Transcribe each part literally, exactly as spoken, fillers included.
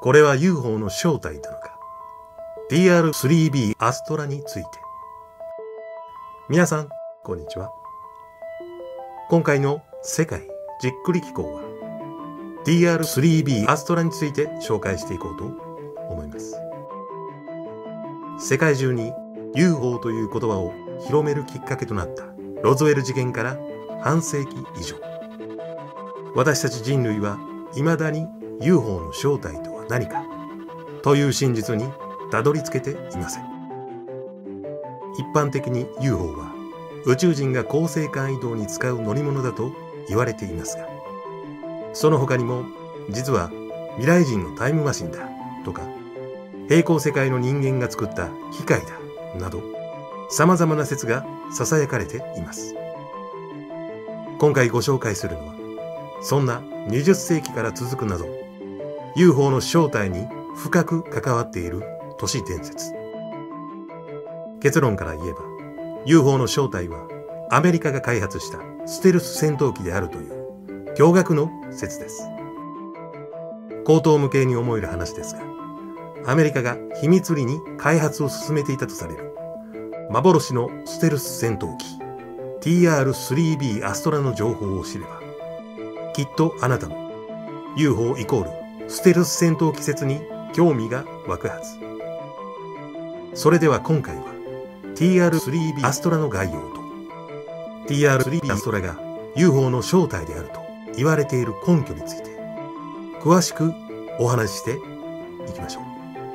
これは ユーフォー の正体なのか、 ティーアールスリービー アストラについて。皆さんこんにちは。今回の世界じっくり機構は ティーアールスリービー アストラについて紹介していこうと思います。世界中に ユーフォー という言葉を広めるきっかけとなったロズウェル事件から半世紀以上、私たち人類は未だに ユーフォー の正体とは何かという真実にたどり着けていません。一般的に ユーフォー は宇宙人が恒星間移動に使う乗り物だと言われていますが、その他にも実は未来人のタイムマシンだとか、平行世界の人間が作った機械だなど、様々な説が囁かれています。今回ご紹介するのは、そんなにじゅっせいきから続く謎、ユーフォー の正体に深く関わっている都市伝説。結論から言えば、ユーフォー の正体はアメリカが開発したステルス戦闘機であるという驚愕の説です。荒唐無稽に思える話ですが、アメリカが秘密裏に開発を進めていたとされる幻のステルス戦闘機 ティーアールスリービー アストラの情報を知れば、きっとあなたも ユーフォー イコールステルス戦闘機説に興味が湧くはず。それでは今回は ティーアールスリービー アストラの概要と ティーアールスリービー アストラが ユーフォー の正体であると言われている根拠について詳しくお話ししていきましょう。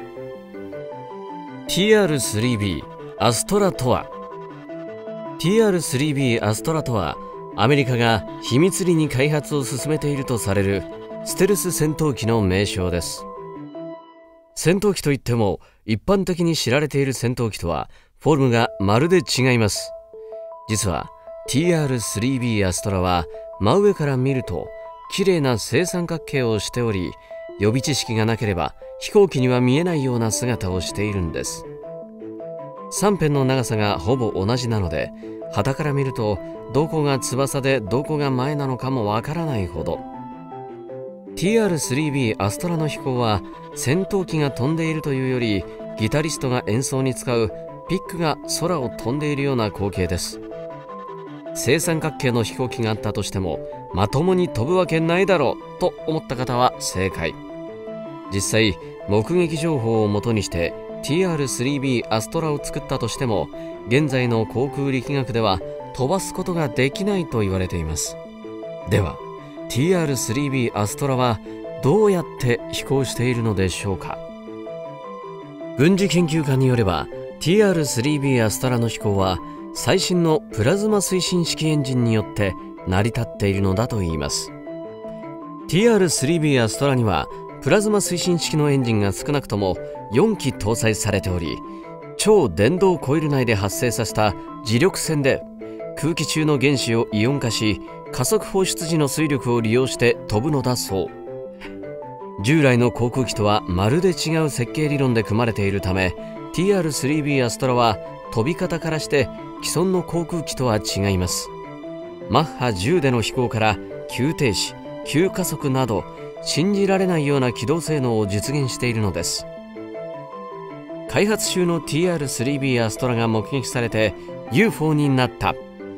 ティーアールスリービー アストラとは ティーアールスリービー アストラとはアメリカが秘密裏に開発を進めているとされるステルス戦闘機の名称です。戦闘機といっても一般的に知られている戦闘機とはフォルムがまるで違います。実は ティーアールスリービー アストラは真上から見ると綺麗な正三角形をしており、予備知識がなければ飛行機には見えないような姿をしているんです。さん辺の長さがほぼ同じなので、傍から見るとどこが翼でどこが前なのかもわからないほど。 ティーアールスリービー アストラの飛行は戦闘機が飛んでいるというより、ギタリストが演奏に使うピックが空を飛んでいるような光景です。正三角形の飛行機があったとしてもまともに飛ぶわけないだろうと思った方は正解。実際目撃情報をもとにして ティーアールスリービー アストラを作ったとしても、現在の航空力学では飛ばすことができないと言われています。では ティーアールスリービー アストラはどうやって飛行しているのでしょうか。軍事研究家によれば ティーアールスリービー アストラの飛行は最新のプラズマ推進式エンジンによって成り立っているのだといいます。 ティーアールスリービー アストラにはプラズマ推進式のエンジンが少なくともよんき搭載されており、超電導コイル内で発生させた磁力線で空気中の原子をイオン化し、加速放出時の推力を利用して飛ぶのだそう。従来の航空機とはまるで違う設計理論で組まれているため、 ティーアールスリービー アストラは飛び方からして既存の航空機とは違います。マッハじゅうでの飛行から急停止、急加速など信じられないような機動性能を実現しているのです。開発中の ティーアールスリービー アストラが目撃されて ユーフォー になった。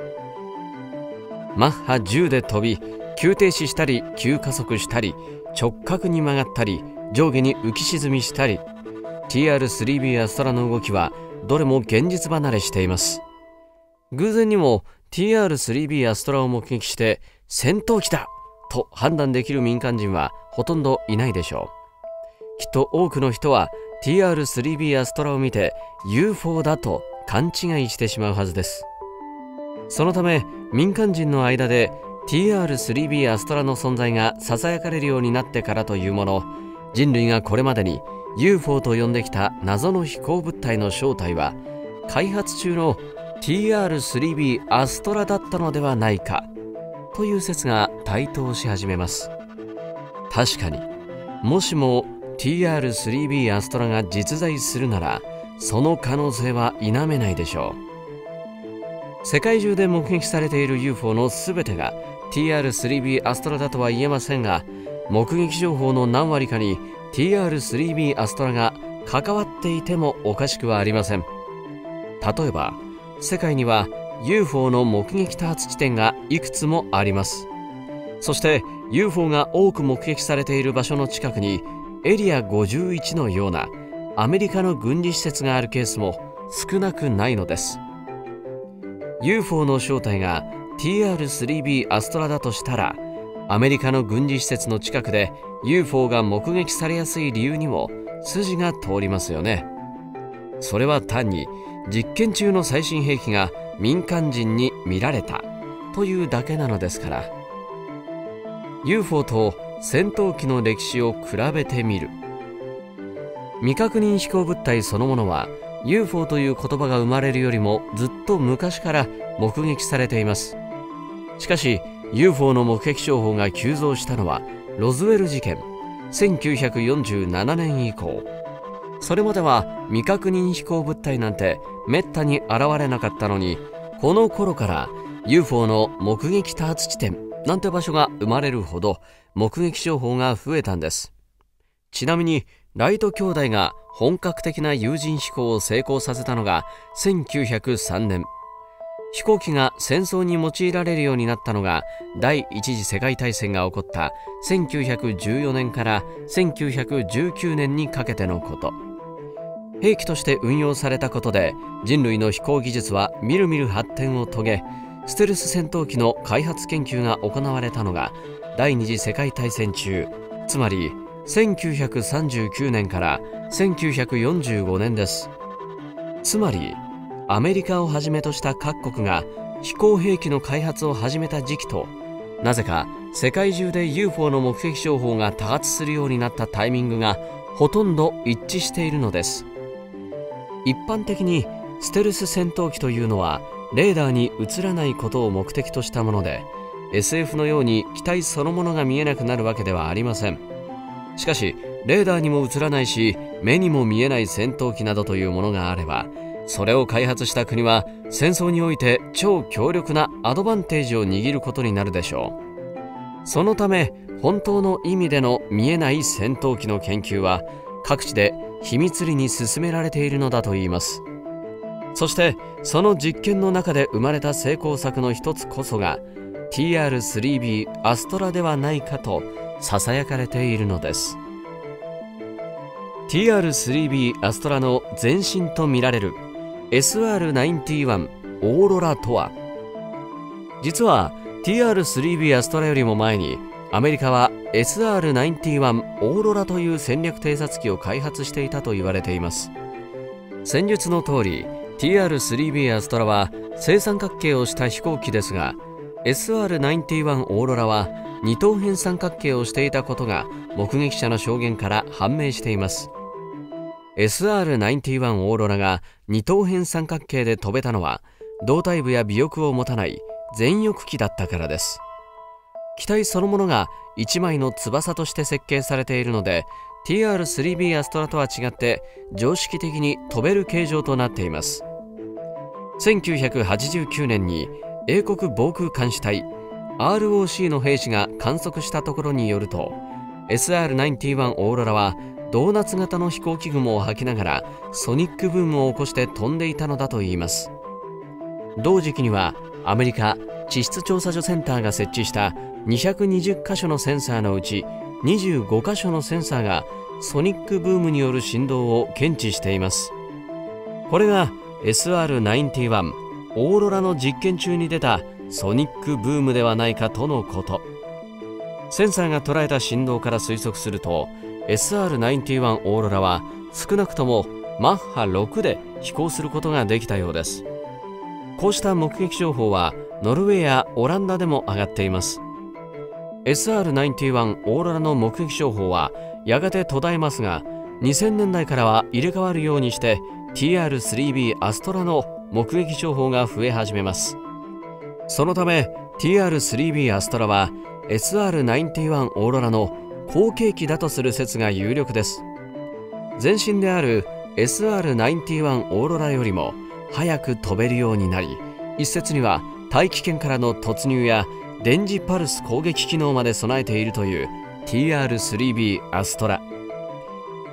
マッハじゅうで飛び、急停止したり急加速したり直角に曲がったり上下に浮き沈みしたり、 ティーアールスリービー アストラの動きはどれも現実離れしています。偶然にも ティーアールスリービー アストラを目撃して戦闘機だと判断できる民間人はほとんどいないでしょう。きっと多くの人は ティーアールスリービー アストラを見て ユーフォー だと勘違いしてしまうはずです。そのため民間人の間で ティーアールスリービー アストラの存在が囁かれるようになってからというもの、人類がこれまでに ユーフォー と呼んできた謎の飛行物体の正体は開発中の ティーアールスリービー アストラだったのではないかという説が台頭し始めます。確かにもしも ティーアールスリービー アストラが実在するなら、その可能性は否めないでしょう。世界中で目撃されている ユーフォー の全てが ティーアールスリービー アストラだとは言えませんが、目撃情報の何割かにティーアールスリービー アストラが関わっていてもおかしくはありません。例えば世界には ユーフォー の目撃多発地点がいくつもあります。そして ユーフォー が多く目撃されている場所の近くにエリアごじゅういちのようなアメリカの軍事施設があるケースも少なくないのです。 ユーフォー の正体が ティーアールスリービー アストラだとしたら、アメリカの軍事施設の近くで ユーフォー が目撃されやすい理由にも筋が通りますよね。それは単に実験中の最新兵器が民間人に見られたというだけなのですから。 ユーフォー と戦闘機の歴史を比べてみる。未確認飛行物体そのものは ユーフォー という言葉が生まれるよりもずっと昔から目撃されています。しかし ユーフォー の目撃情報が急増したのはロズウェル事件せんきゅうひゃくよんじゅうななねん以降。それまでは未確認飛行物体なんてめったに現れなかったのに、この頃から ユーフォー の目撃多発地点なんて場所が生まれるほど目撃情報が増えたんです。ちなみにライト兄弟が本格的な有人飛行を成功させたのがせんきゅうひゃくさんねん。飛行機が戦争に用いられるようになったのが第一次世界大戦が起こったせんきゅうひゃくじゅうよねんからせんきゅうひゃくじゅうきゅうねんにかけてのこと。兵器として運用されたことで人類の飛行技術はみるみる発展を遂げ、ステルス戦闘機の開発研究が行われたのが第二次世界大戦中、つまりせんきゅうひゃくさんじゅうきゅうねんからせんきゅうひゃくよんじゅうごねんです。つまりアメリカをはじめとした各国が飛行兵器の開発を始めた時期と、なぜか世界中で ユーフォー の目撃情報が多発するようになったタイミングがほとんど一致しているのです。一般的にステルス戦闘機というのはレーダーに映らないことを目的としたもので、 エスエフ のように機体そのものが見えなくなるわけではありません。しかしレーダーにも映らないし目にも見えない戦闘機などというものがあれば、それを開発した国は戦争において超強力なアドバンテージを握ることになるでしょう。そのため本当の意味での見えない戦闘機の研究は各地で秘密裏に進められているのだといいます。そしてその実験の中で生まれた成功作の一つこそが ティーアールスリービー アストラではないかとささやかれているのです。 ティーアールスリービー アストラの前身とみられる エスアールナインティワン オーロラとは、実は ティーアールスリービー アストラよりも前にアメリカは エスアールナインティワン オーロラという戦略偵察機を開発していたと言われています。戦術の通り ティーアールスリービー アストラは正三角形をした飛行機ですが、 エスアールナインティワン オーロラは二等辺三角形をしていたことが目撃者の証言から判明しています。エスアールナインティワン オーロラが二等辺三角形で飛べたのは胴体部や尾翼を持たない全翼機だったからです。機体そのものが一枚の翼として設計されているので ティーアールスリービー アストラとは違って常識的に飛べる形状となっています。せんきゅうひゃくはちじゅうきゅうねんに英国防空監視隊 アールオーシー の兵士が観測したところによると エスアールナインティワン オーロラはドーナツ型の飛行機雲を吐きながらソニックブームを起こして飛んでいたのだといいます。同時期にはアメリカ地質調査所センターが設置したにひゃくにじゅっかしょのセンサーのうちにじゅうごかしょのセンサーがソニックブームによる振動を検知しています。これが エスアールナインティワン オーロラの実験中に出たソニックブームではないかとのこと。センサーが捉えた振動から推測すると エスアールナインティワン オーロラは少なくともマッハろくで飛行することができたようです。こうした目撃情報はノルウェーやオランダでも上がっています。 エスアールナインティワン オーロラの目撃情報はやがて途絶えますが、にせんねんだいからは入れ替わるようにして ティーアールスリービー アストラの目撃情報が増え始めます。そのため ティーアールスリービー アストラは エスアールナインティワン オーロラの後継機だとする説が有力です。前身である エスアールナインティワン オーロラよりも早く飛べるようになり、一説には大気圏からの突入や電磁パルス攻撃機能まで備えているという ティーアールスリービー アストラ。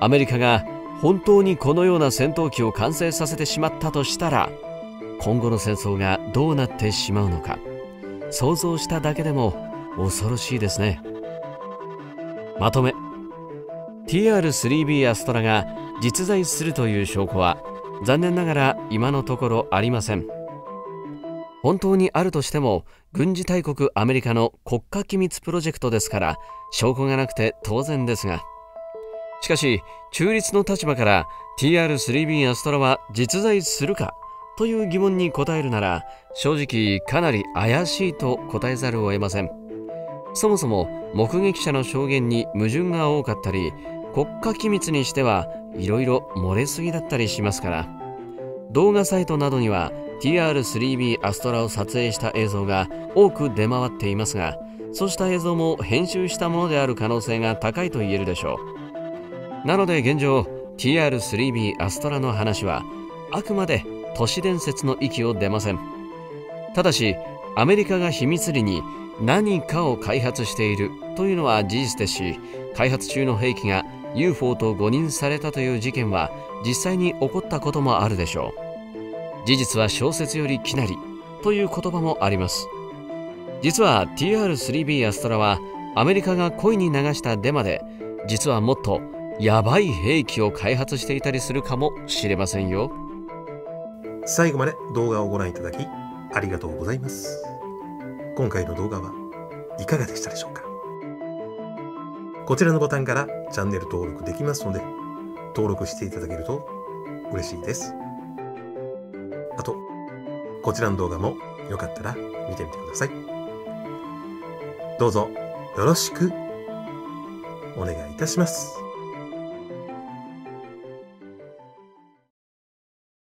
アメリカが本当にこのような戦闘機を完成させてしまったとしたら、今後の戦争がどうなってしまうのか、想像しただけでも恐ろしいですね。まとめ、 ティーアールスリービー アストラが実在するという証拠は残念ながら今のところありません。本当にあるとしても軍事大国アメリカの国家機密プロジェクトですから証拠がなくて当然ですが、しかし中立の立場から ティーアールスリービー アストラは実在するかという疑問に答えるなら、正直かなり怪しいと答えざるを得ません。そもそも目撃者の証言に矛盾が多かったり、国家機密にしてはいろいろ漏れすぎだったりしますから、動画サイトなどには ティーアールスリービー アストラを撮影した映像が多く出回っていますが、そうした映像も編集したものである可能性が高いと言えるでしょう。なので現状 ティーアールスリービー アストラの話はあくまで都市伝説の域を出ません。ただしアメリカが秘密裏に何かを開発しているというのは事実ですし、開発中の兵器が ユーフォー と誤認されたという事件は実際に起こったこともあるでしょう。事実は小説よりきなりという言葉もあります。実は ティーアールスリービー アストラはアメリカが故意に流したデマで、実はもっとヤバい兵器を開発していたりするかもしれませんよ。 最後まで動画をご覧いただきありがとうございます。今回の動画はいかがでしたでしょうか。こちらのボタンからチャンネル登録できますので、登録していただけると嬉しいです。あと、こちらの動画もよかったら見てみてください。どうぞよろしくお願いいたします。